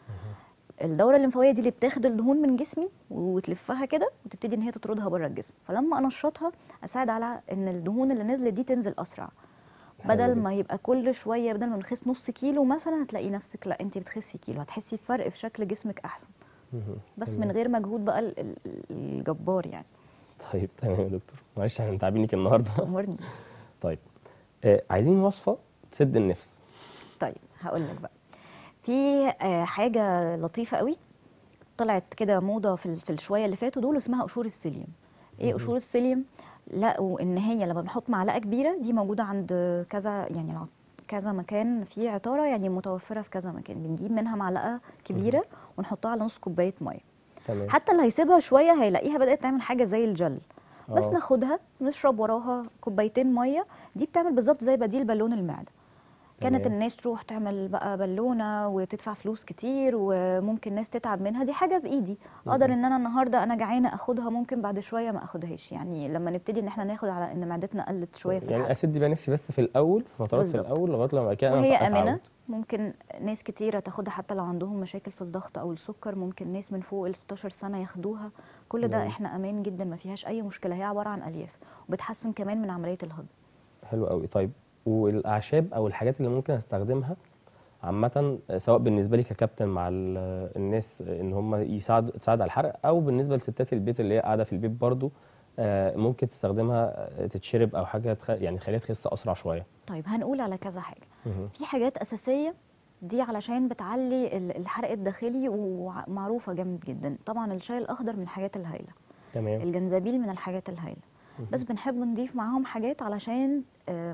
الدوره الليمفاويه دي اللي بتاخد الدهون من جسمي وتلفها كده وتبتدي ان هي تطردها بره الجسم، فلما انشطها اساعد على ان الدهون اللي نزلت دي تنزل اسرع. حلو بدل جدا. ما يبقى كل شويه، بدل ما نخس نص كيلو مثلا هتلاقي نفسك لا انت بتخسي كيلو، هتحسي بفرق في شكل جسمك احسن، مهم. بس تمام. من غير مجهود بقى الجبار يعني. طيب تمام يا دكتور، معلش احنا متعبينك النهارده. تأمرني. طيب عايزين وصفه تسد النفس. طيب هقول لك بقى، في حاجه لطيفه قوي طلعت كده موضه في الشويه اللي فاتوا دول، اسمها قشور السيليوم. ايه قشور السيليوم؟ لقوا ان هي لما بنحط معلقه كبيره، دي موجوده عند كذا يعني كذا مكان في عطاره، يعني متوفره في كذا مكان، بنجيب منها معلقه كبيره ونحطها على نص كوبايه ميه. تمام. حتى اللي هيسيبها شويه هيلاقيها بدات تعمل حاجه زي الجل، بس اه ناخدها نشرب وراها كوبايتين ميه. دي بتعمل بالظبط زي بديل بالون المعده. كانت تمام. الناس تروح تعمل بقى بالونه وتدفع فلوس كتير، وممكن ناس تتعب منها. دي حاجه بايدي، اقدر ان انا النهارده انا جعانه اخدها، ممكن بعد شويه ما اخدهاش، يعني لما نبتدي ان احنا ناخد على ان معدتنا قلت شويه في يعني الحرق. اسد بقى نفسي بس في الاول، في فترات في بالظبط. الاول لغايه لما بعد كده انا وهي اتعود. امنه، ممكن ناس كتيره تاخدها حتى لو عندهم مشاكل في الضغط او السكر، ممكن ناس من فوق ال 16 سنه ياخدوها. كل ده جميل. احنا امان جدا، ما فيهاش اي مشكله، هي عباره عن الياف وبتحسن كمان من عمليه الهضم. حلو قوي. طيب والاعشاب او الحاجات اللي ممكن استخدمها عامة، سواء بالنسبة لي ككابتن مع الناس ان هم تساعد على الحرق، او بالنسبة لستات البيت اللي هي قاعدة في البيت برضو، ممكن تستخدمها تتشرب او حاجة يعني تخليها تخس اسرع شوية. طيب هنقول على كذا حاجه. مهم. في حاجات أساسية دي علشان بتعلي الحرق الداخلي ومعروفة جامد جدا. طبعا الشاي الأخضر من الحاجات الهايلة، تمام. الجنزبيل من الحاجات الهايلة، بس بنحب نضيف معاهم حاجات علشان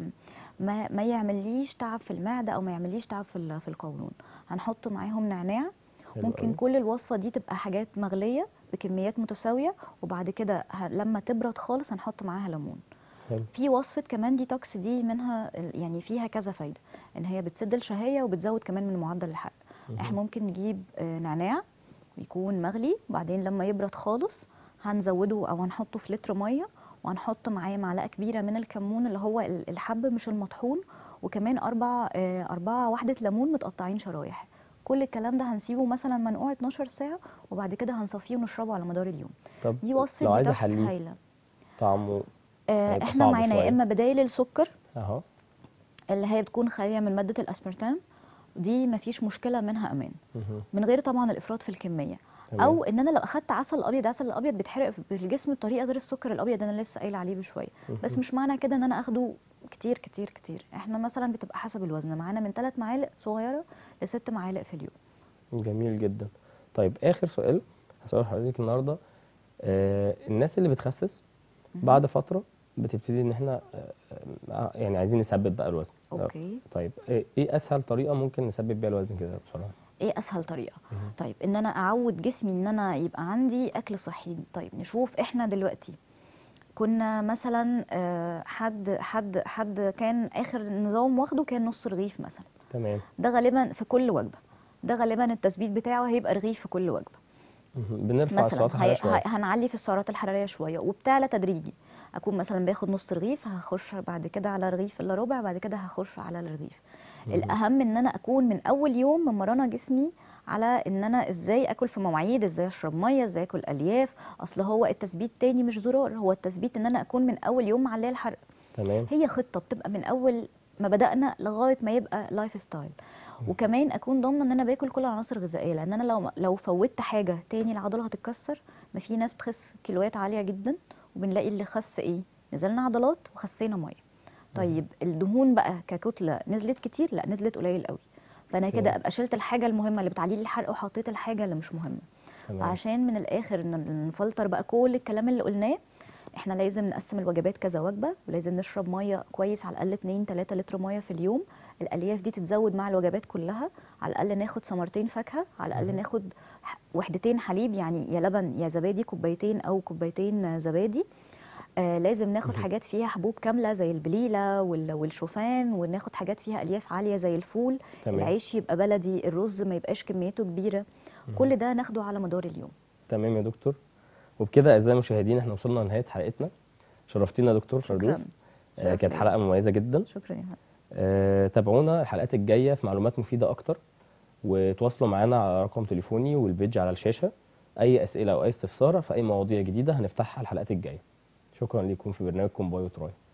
ما يعمليش تعب في المعدة أو ما يعمليش تعب في القولون. هنحط معاهم نعناع. حلو ممكن قوي. كل الوصفة دي تبقى حاجات مغلية بكميات متساوية، وبعد كده لما تبرد خالص هنحط معاها ليمون. حلو. في وصفة كمان ديتوكس، دي منها يعني فيها كذا فايدة، ان هي بتسد الشهية وبتزود كمان من معدل الحرق. احنا ممكن نجيب نعناع يكون مغلي، وبعدين لما يبرد خالص هنزوده او هنحطه في لتر مية، وهنحط معاه معلقة كبيرة من الكمون اللي هو الحب مش المطحون، وكمان أربعة وحدة ليمون متقطعين شرايح. كل الكلام ده هنسيبه مثلا منقوع 12 ساعة، وبعد كده هنصفيه ونشربه على مدار اليوم. طب دي وصفة لو عايز ديتوكس احليه هايلة. طعمه هيبقى احنا صعب معانا يا شوية. اما بدايل السكر اهو. اللي هي بتكون خاليه من ماده الاسبرتام، دي مفيش مشكله منها امان، مهم. من غير طبعا الافراط في الكميه. تمام. او ان انا لو اخدت عسل ابيض، عسل الابيض بيتحرق في الجسم بطريقه غير السكر الابيض اللي انا لسه قايله عليه بشويه، بس مش معنى كده ان انا اخده كتير كتير كتير. احنا مثلا بتبقى حسب الوزن، معانا من 3 معالق صغيره ل6 معالق في اليوم. جميل جدا. طيب اخر سؤال هسأله لحضرتك النهارده، الناس اللي بتخسس بعد فترة بتبتدي ان احنا يعني عايزين نثبت بقى الوزن. اوكي. طيب ايه اسهل طريقة ممكن نثبت بيها الوزن كده بسرعة؟ ايه اسهل طريقه؟ طيب ان انا اعود جسمي ان انا يبقى عندي اكل صحي. طيب نشوف احنا دلوقتي، كنا مثلا حد كان اخر نظام واخده كان نص رغيف مثلا، تمام. ده غالبا في كل وجبه، ده غالبا التثبيت بتاعه هيبقى رغيف في كل وجبه. بنرفع مثلا السعرات الحرارية شوية. هنعلي في السعرات الحراريه شويه وبتعلى تدريجي. اكون مثلا باخد نص رغيف، هخش بعد كده على رغيف الا ربع، بعد كده هخش على الرغيف. الاهم ان انا اكون من اول يوم ممرنه جسمي على ان انا ازاي اكل في مواعيد، ازاي اشرب ميه، ازاي اكل الياف. اصل هو التثبيت تاني مش زرار، هو التثبيت ان انا اكون من اول يوم معليه الحرق. تمام. هي خطه بتبقى من اول ما بدانا لغايه ما يبقى لايف ستايل. وكمان اكون ضامنه ان انا باكل كل العناصر الغذائيه، لان انا لو فوتت حاجه تاني العضله هتتكسر. ما في ناس بتخس كيلوات عاليه جدا، وبنلاقي اللي خس ايه، نزلنا عضلات وخسينا ميه. طيب الدهون بقى ككتله نزلت كتير؟ لا، نزلت قليل قوي. فانا كده ابقى شلت الحاجه المهمه اللي بتعلي لي الحرق وحطيت الحاجه اللي مش مهمه. تمام. عشان من الاخر نفلتر بقى كل الكلام اللي قلناه، احنا لازم نقسم الوجبات كذا وجبه، ولازم نشرب ميه كويس، على الاقل 2-3 لتر ميه في اليوم. الالياف دي تتزود مع الوجبات كلها، على الاقل ناخد ثمرتين فاكهه، على الاقل ناخد وحدتين حليب، يعني يا لبن يا زبادي، كوبايتين او كوبايتين زبادي. لازم ناخد حاجات فيها حبوب كامله زي البليله والشوفان، وناخد حاجات فيها الياف عاليه زي الفول. تمام. العيش يبقى بلدي، الرز ما يبقاش كميته كبيره. كل ده ناخده على مدار اليوم. تمام يا دكتور. وبكده اعزائي المشاهدين احنا وصلنا لنهاية حلقتنا. شرفتينا يا دكتور شكراً. فردوس. شرف كانت ليا. حلقة مميزة جدا. شكرا يا فندم. تابعونا الحلقات الجاية في معلومات مفيدة أكتر. وتواصلوا معانا على رقم تليفوني والبيج على الشاشة. أي أسئلة أو أي استفسار في أي مواضيع جديدة هنفتحها الحلقات الجاية. شكرا لكم في برنامجكم باي وتراي.